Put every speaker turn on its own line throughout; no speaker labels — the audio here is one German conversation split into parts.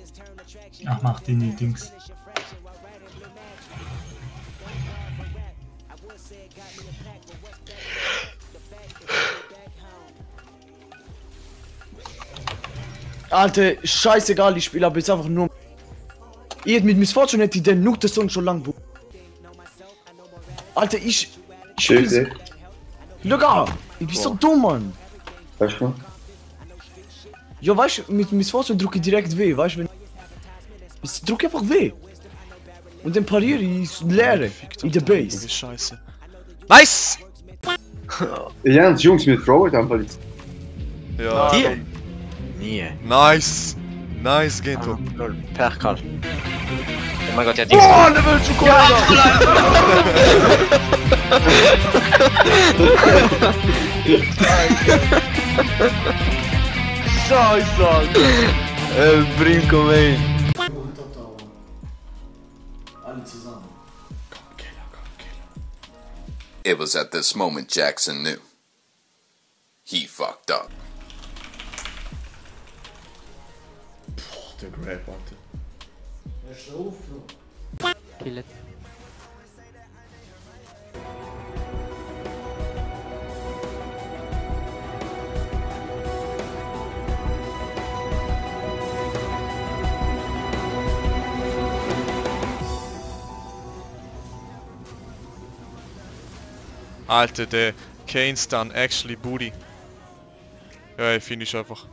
Ach, mach die nie, Dings.
Alter, scheißegal, ich spiele aber jetzt einfach nur. Ihr mit Miss Fortune hätte den Nuke des Song schon lang. Alter, ich spiel. Look, ich bin so dumm, Mann.
Weißt du?
Ja, weißt du, mit Miss Fortune drücke ich direkt W, weißt du, wenn. Ich drücke einfach W. Und dann pariere ich leere in der Base.
Scheiße. Nice!
Ja, das Jungs mit Frauen einfach jetzt.
Ja.
Die? Nie.
Nice! Nice, Gento.
Pech, Karl.
Oh mein Gott, der Dings.
Oh, Level Schokolade!
Scheiße, Alter. Brinco, ey. Alle zusammen. Komm, Killer.
It was at this moment Jackson knew. He fucked up.
Boah, der Grab, Alter.
Kill it.
Alter, der Kane's dann actually booty. Ja, ich finde ich einfach.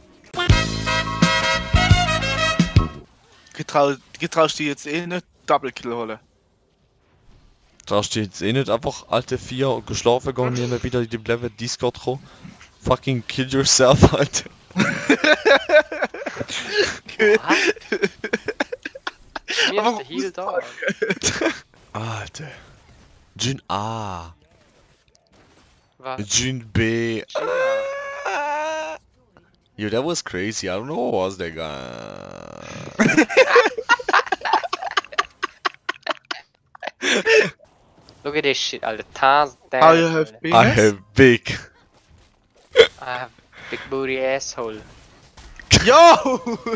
Getraust du jetzt eh nicht Double Kill holen?
Traust du jetzt eh nicht einfach alte 4 geschlafen gehen und nie wieder in die Level Discord kommen? Fucking kill yourself, Alter.
Mir ist der Heal da.
Alter. Jun A.
Was?
Jun B. Yo, that was crazy. I don't know what was that guy.
Look at this shit, Alter. Tans,
How you have penis?
I have big.
I have big booty asshole.
Yo!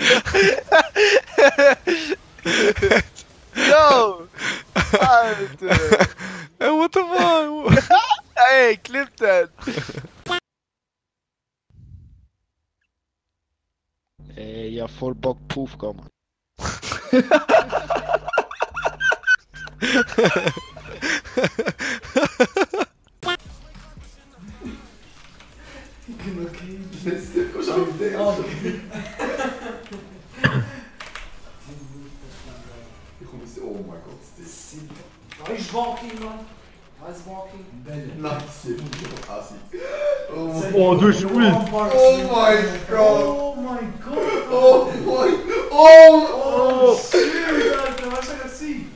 Yo! Alter!
Hey, what the fuck?
Hey, clip that! Ey, ja voll Bock Puff kommen.
Oh mein Gott, das ist
Nice walking, man. Nice walking.
nice.
Oh, du bist Ult.
Oh mein Gott.
Oh mein Gott.
Oh mein Gott. Oh!
Oh, shit, Alter, was soll das sein?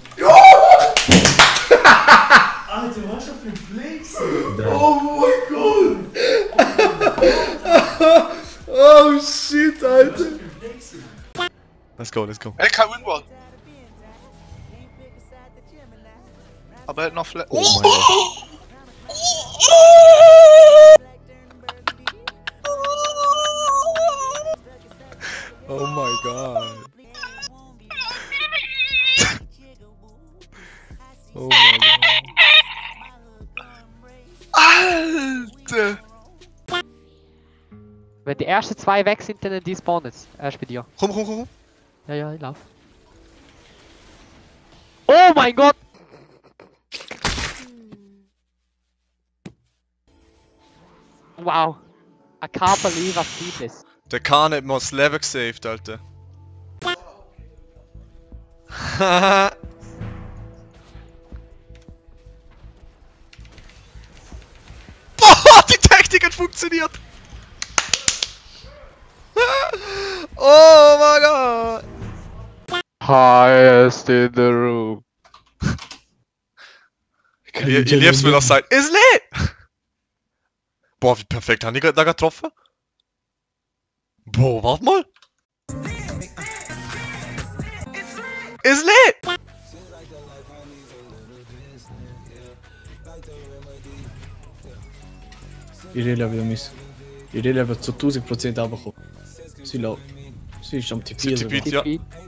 Alter, was ist das für ein Flex?
Oh mein Gott. Oh shit, Alter.
Let's go, let's go.
Ey, kein Winwall! Aber er hat noch Flash.
Oh mein Gott. Oh my god. Oh my god.
Alter!
Wenn die ersten 2 weg sind, dann despawnen jetzt. Erst bei dir.
Komm, komm, komm.
Ja, ja, ich lauf. Oh mein Gott! Wow. I can't believe I see this.
Der Kahn hat mal das Level gesaved, Alter. Boah, die Taktik hat funktioniert! Oh mein Gott!
Highest in the room.
Ihr liebst mir das sein. Ist lit! Boah, wie perfekt haben die da getroffen? Boah, warte mal! Ist lit!
Ihre Level, Miss. Ihre Level zu 1000% runterkommen. Sie laufen. Sie ist am
Sie
TP.
tippiert, ja.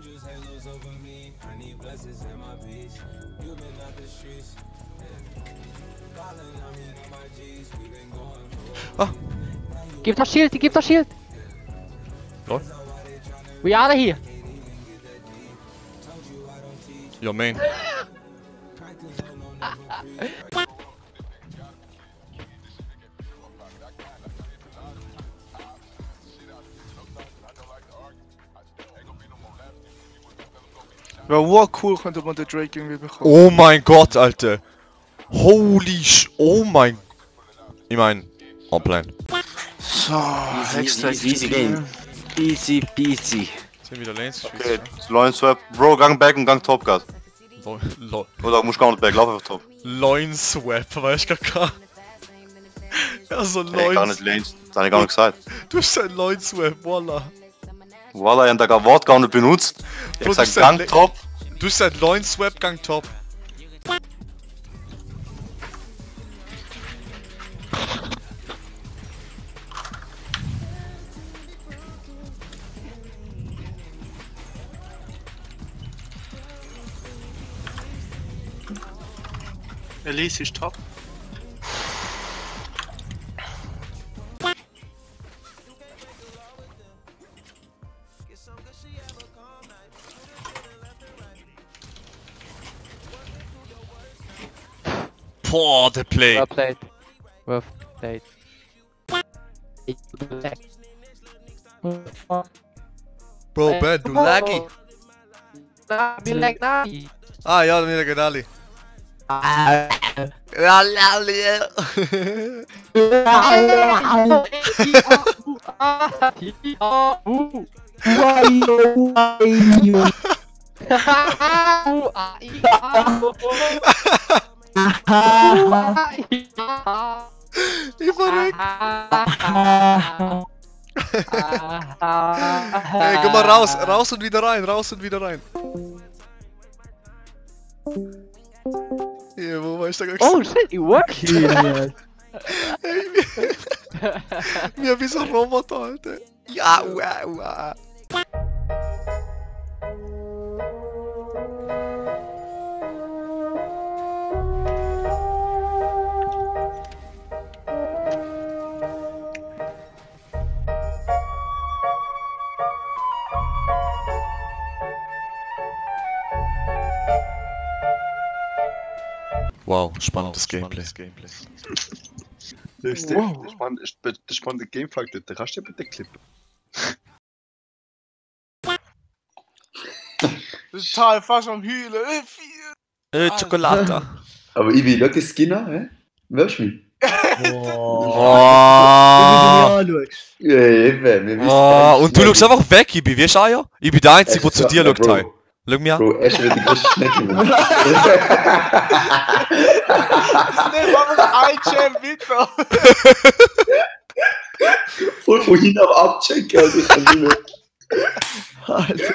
Ah.
Give the shield, give the shield!
Lol.
We are here!
Ja, man.
Wäre wow cool, könnte man den Drake irgendwie bekommen.
Oh mein Gott, Alter. Holy oh mein... Ich mein... On plan.
So,
Easy game. Easy peasy.
Sind wieder Lanes?
Okay, Loin Swap. Bro, Gang Back und Gang Top, Gas. Oder musst du gar nicht Back, lauf einfach Top.
Loin Swap, weißt du gar nicht. Also
Hey, gar nicht Lanes, das hab ich gar nicht gesagt.
Du hast ein Loin Swap, voila.
Voila, ich hab da gar Wort gar nicht benutzt. Ich hab gesagt Gang Top.
Du hast ein Loin Swap, Gang Top.
Elise ist top.
Boah, der Play.
Well played. Well played.
Bro, Ben, du laggy.
Nah, be like nah.
Ah ja, dann wieder Gedali. Ich verrückt. Hey, geh mal raus, raus und wieder rein, raus und wieder rein. Hier, wo war ich da gar
Oh shit, it worked!
Hey, mir wie so ein Roboter, Alter. Ja, wow. Wow, spannendes Gameplay.
Das ist der spannende Gamefaktor, der kannst du bitte klippen.
Das ist total fast am Heulen.
Schokolade.
Aber Ivi, schau den Skinner, hä? Weißt du mich? Ja, eben, wir wissen.
Und du schaust einfach weg, Ibi, wie ist er? Ich bin der Einzige, der zu dir schaut. Schau mich an.
Bro, er ist wieder die größte Schnecke.
Nimm einfach ein Jam weiter.
Voll von hinten am Abchecken, Alter, ich kann nicht mehr.
Alter.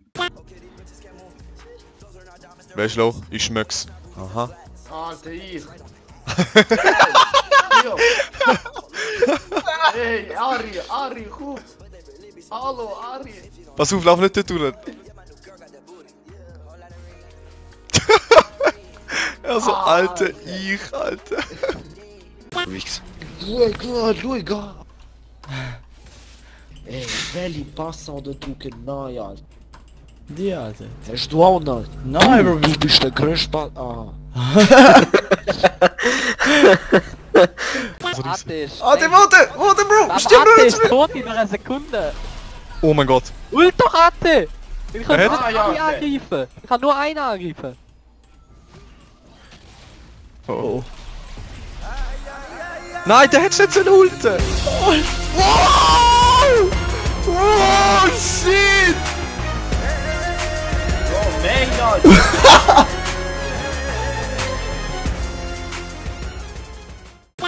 Wer ist low? Ich schmeck's. Aha.
Alter, ich. Hey, Ari, komm. Hallo, Ari.
Pass auf, lauf nicht dort durch. Also, Alter, Alter.
Lui, ga. Ey, welche Passade drücken nein, Alter. Die, Alter. Hast du auch nicht? Nein, Bro. Du bist der größte Warte, Bro! Stimmt,
Ratte ist tot in einer Sekunde!
Oh mein Gott.
Ultra-Ratte! Ich kann
Wer
nur
hat-
einen angreifen! Ich kann nur einen angreifen!
Oh. Nein, der hätte nicht so eine Ulte! Wow! Wow, shit!
Oh, mega!